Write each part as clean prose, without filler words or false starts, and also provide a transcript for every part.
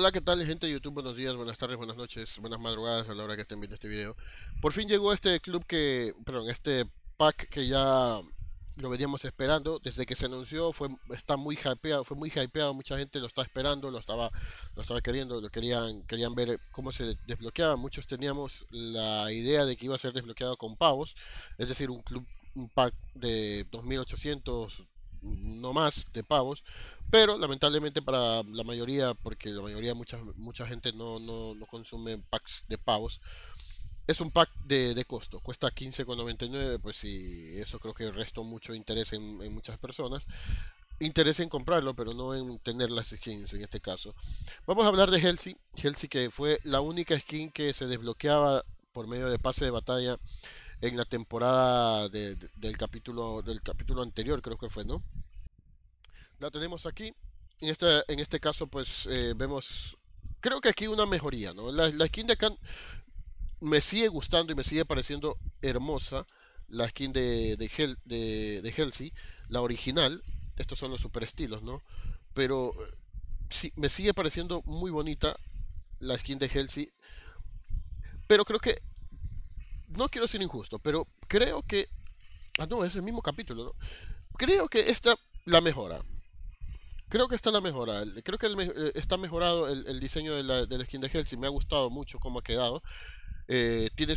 Hola, ¿qué tal, gente de YouTube? Buenos días, buenas tardes, buenas noches, buenas madrugadas a la hora que estén viendo este video. Por fin llegó este club perdón, este pack que ya lo veníamos esperando desde que se anunció. Está muy hypeado, fue muy hypeado, mucha gente lo está esperando, lo estaba queriendo, querían ver cómo se desbloqueaba. Muchos teníamos la idea de que iba a ser desbloqueado con pavos, es decir, un pack de 2.800 no más de pavos, pero lamentablemente para la mayoría, porque la mayoría, mucha gente no consume packs de pavos, es un pack de costo, cuesta 15,99. Pues sí, eso creo que restó mucho interés en muchas personas. Interés en comprarlo, pero no en tener las skins en este caso. Vamos a hablar de Helsi. Helsi, que fue la única skin que se desbloqueaba por medio de pase de batalla en la temporada del capítulo anterior, creo que fue, ¿no? La tenemos aquí. En este caso, pues vemos, creo que aquí una mejoría, ¿no? La skin de Khan me sigue gustando y me sigue pareciendo hermosa. La skin de Helsi, la original. Estos son los super estilos, ¿no? Pero sí, me sigue pareciendo muy bonita la skin de Helsi. Pero creo que, no quiero ser injusto, pero creo que, ah, no, es el mismo capítulo, ¿no? Creo que esta la mejora. Creo que está la mejora. Creo que está mejorado el diseño de la skin de Helsi. Me ha gustado mucho cómo ha quedado. Tiene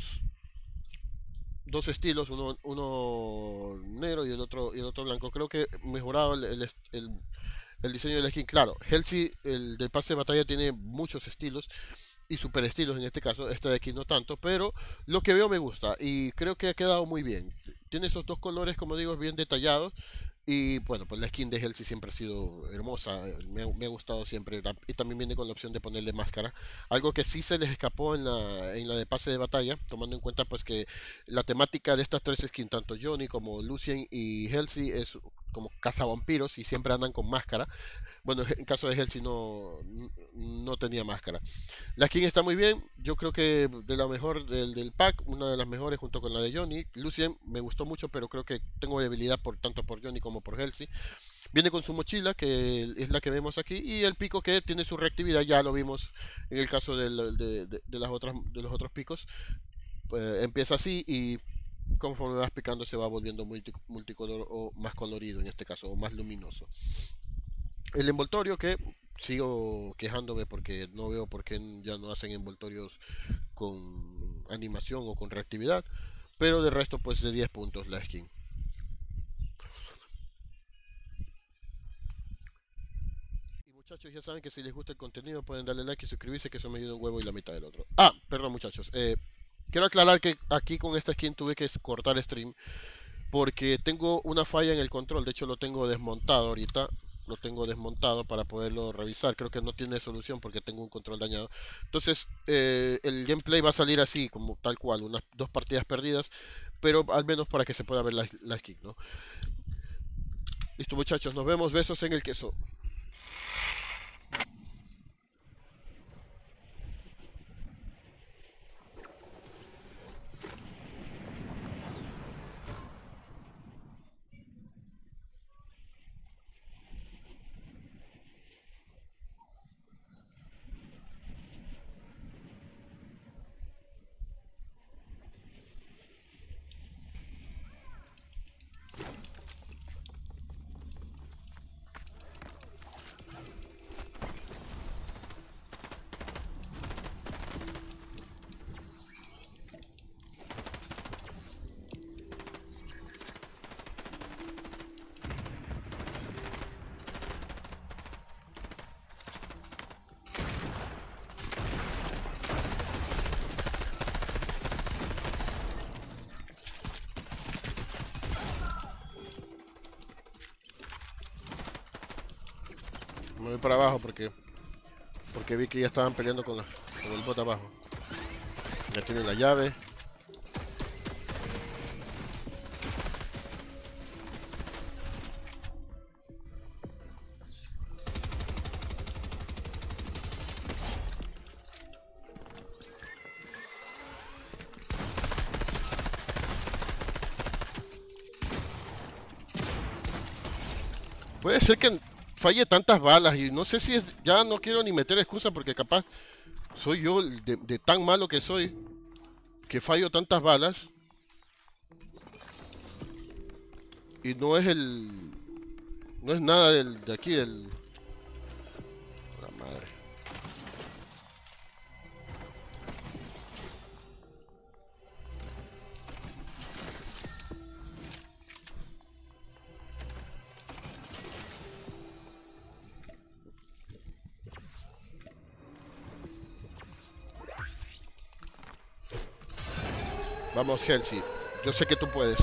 dos estilos, uno negro y el otro blanco. Creo que mejorado el diseño de la skin. Claro, Helsi, el del pase de batalla, tiene muchos estilos y super estilos en este caso. Este de aquí no tanto, pero lo que veo me gusta y creo que ha quedado muy bien. Tiene esos dos colores, como digo, bien detallados. Y bueno, pues la skin de Helsi siempre ha sido hermosa, me ha gustado siempre. Y también viene con la opción de ponerle máscara. Algo que sí se les escapó en la de pase de batalla, tomando en cuenta pues que la temática de estas tres skins, tanto Johnny como Lucien y Helsi, es como cazavampiros y siempre andan con máscara. Bueno, en caso de Helsi no tenía máscara. La skin está muy bien, yo creo que de la mejor del pack, una de las mejores junto con la de Johnny. Lucien me gustó mucho, pero creo que tengo debilidad tanto por Johnny como por Helsi. Viene con su mochila, que es la que vemos aquí, y el pico que tiene su reactividad, ya lo vimos en el caso de los otros picos. Empieza así y conforme vas picando se va volviendo multicolor o más colorido en este caso, o más luminoso. El envoltorio, que sigo quejándome porque no veo por qué ya no hacen envoltorios con animación o con reactividad, pero de resto pues de 10 puntos la skin. Y muchachos, ya saben que si les gusta el contenido pueden darle like y suscribirse, que eso me ayuda un huevo y la mitad del otro. Ah, perdón muchachos, quiero aclarar que aquí con esta skin tuve que cortar stream porque tengo una falla en el control. De hecho lo tengo desmontado ahorita, lo tengo desmontado para poderlo revisar. Creo que no tiene solución porque tengo un control dañado. Entonces el gameplay va a salir así, como tal cual, unas dos partidas perdidas, pero al menos para que se pueda ver la skin, ¿no? Listo muchachos, nos vemos, besos en el queso. Me voy para abajo porque vi que ya estaban peleando con el bot abajo. Ya tienen la llave. Puede ser que falle tantas balas y no sé si es, ya no quiero ni meter excusa porque capaz soy yo de tan malo que soy que fallo tantas balas y no es no es nada de aquí la madre. Vamos, Helsi, yo sé que tú puedes.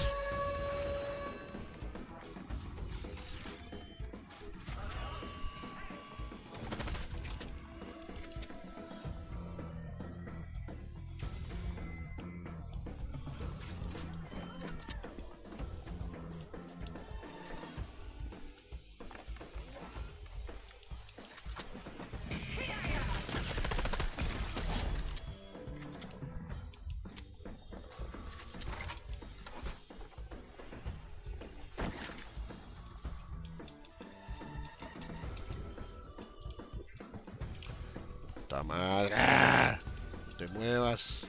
¡Ta madre! ¡Ah! No te muevas.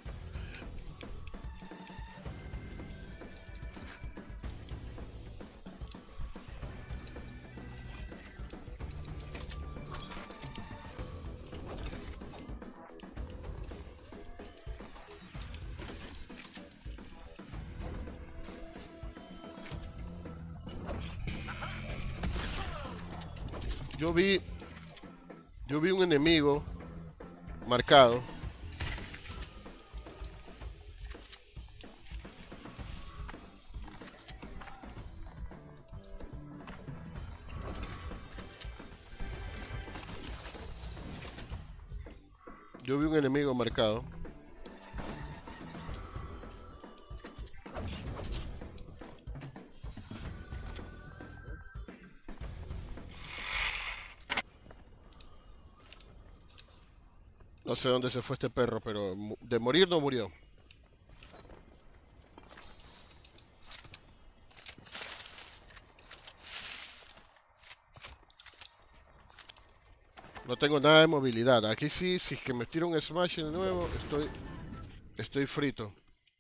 Yo vi, yo vi un enemigo marcado. Yo vi un enemigo marcado. No sé dónde se fue este perro, pero de morir no murió. No tengo nada de movilidad. Aquí sí, si es que me tiro un smash de nuevo, estoy frito.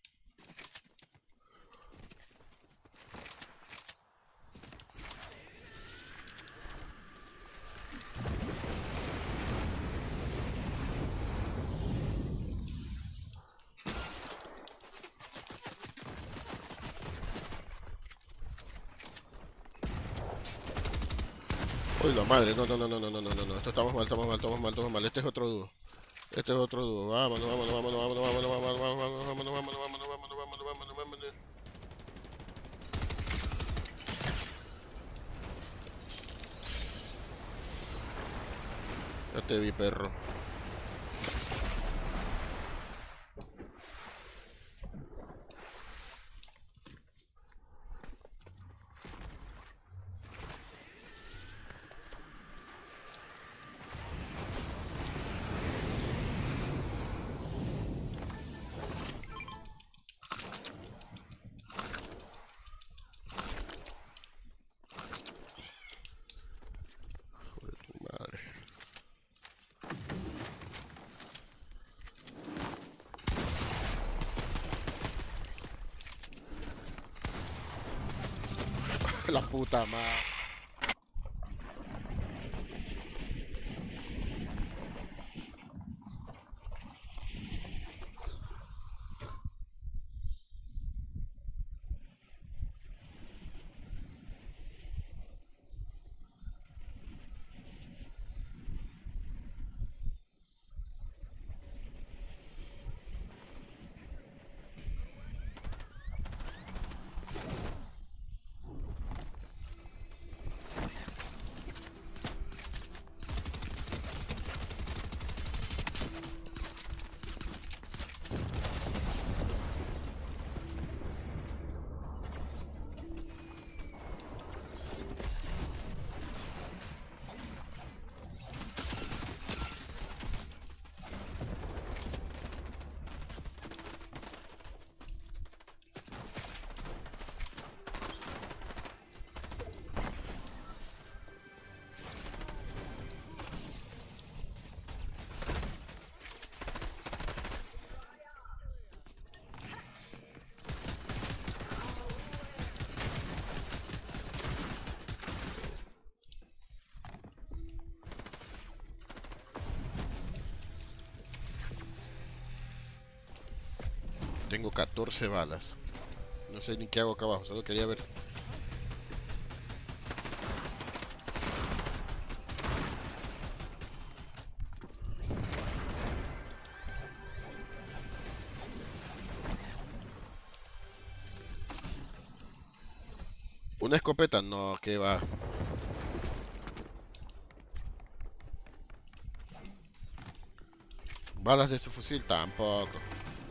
Uy, la madre, no, no, no, no, no, no, no, no, no. Esto estamos mal, estamos mal, estamos mal, estamos mal. Este es otro dúo. Este es otro dúo. Vámonos, vámonos, vámonos, vámonos, vámonos, vámonos, vámonos, vámonos, vámonos, vámonos, vámonos, vámonos, vámonos, vámonos. Ya te vi, perro. Joder, tu madre. La puta madre. Tengo 14 balas. No sé ni qué hago acá abajo, solo quería ver. ¿Una escopeta? No, que va. ¿Balas de su fusil? Tampoco.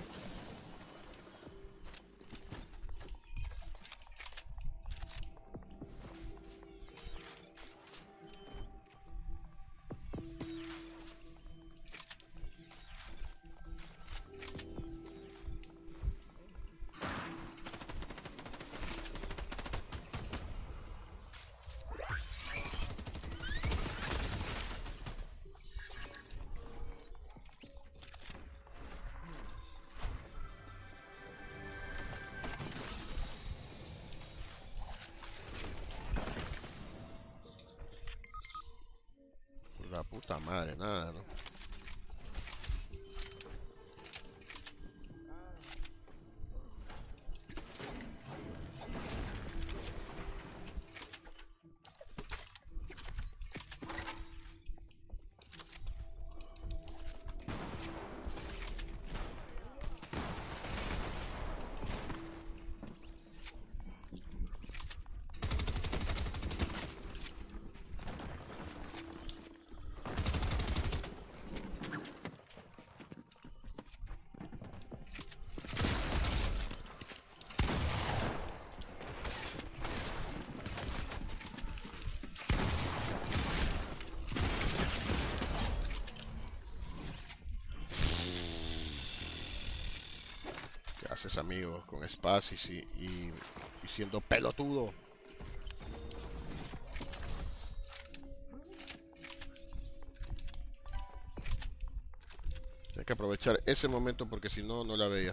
La puta madre, nada, ¿no? ¿Qué haces, amigo? Con espacios y siendo pelotudo. Hay que aprovechar ese momento porque si no, no la veía.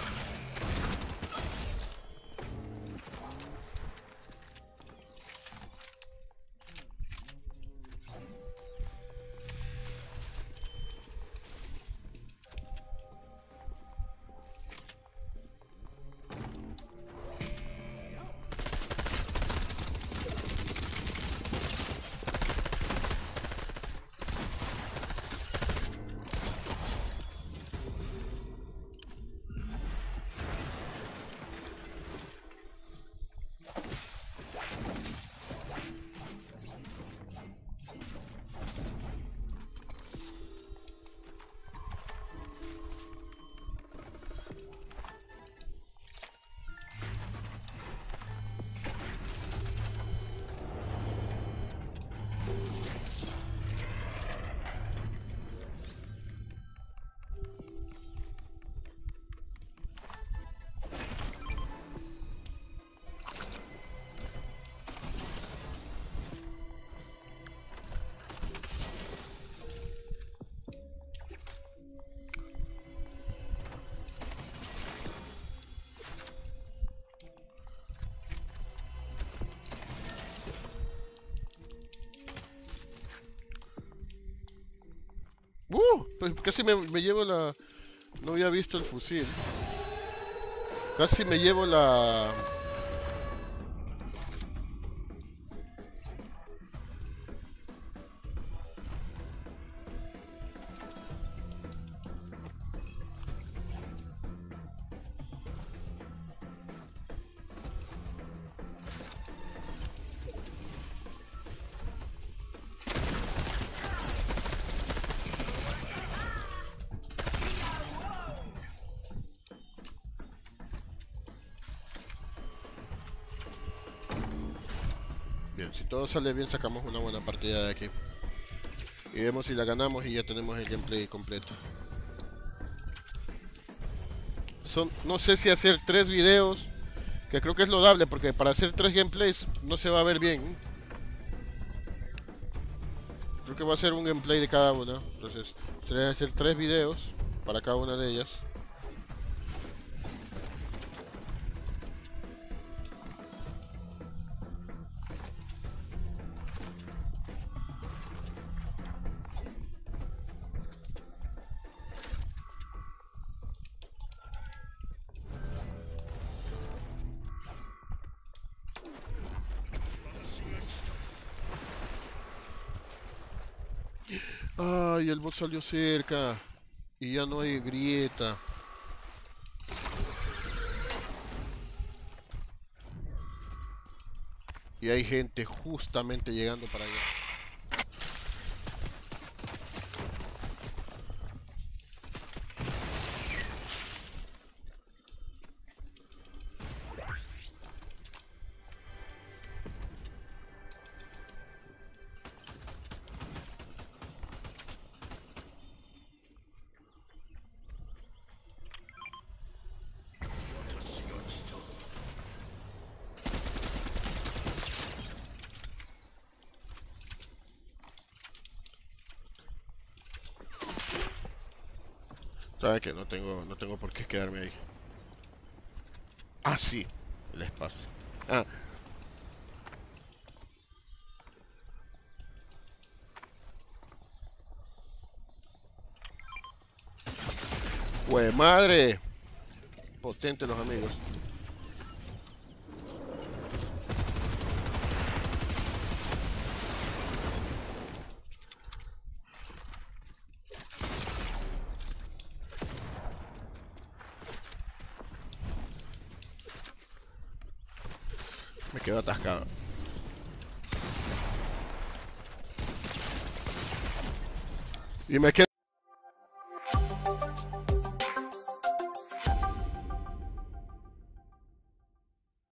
Pues casi me llevo la... No había visto el fusil. Casi me llevo la... Bien, si todo sale bien sacamos una buena partida de aquí. Y vemos si la ganamos y ya tenemos el gameplay completo. No sé si hacer 3 videos, que creo que es lodable porque para hacer 3 gameplays no se va a ver bien. Creo que va a ser un gameplay de cada una. Entonces, sería hacer 3 videos para cada una de ellas. Ay, el bot salió cerca. Y ya no hay grieta. Y hay gente justamente llegando para allá. ¿Sabes qué? No tengo por qué quedarme ahí. Ah, sí. El espacio. Ah, ¡hue madre! Potente los amigos. Me quedo atascado. Y me quedo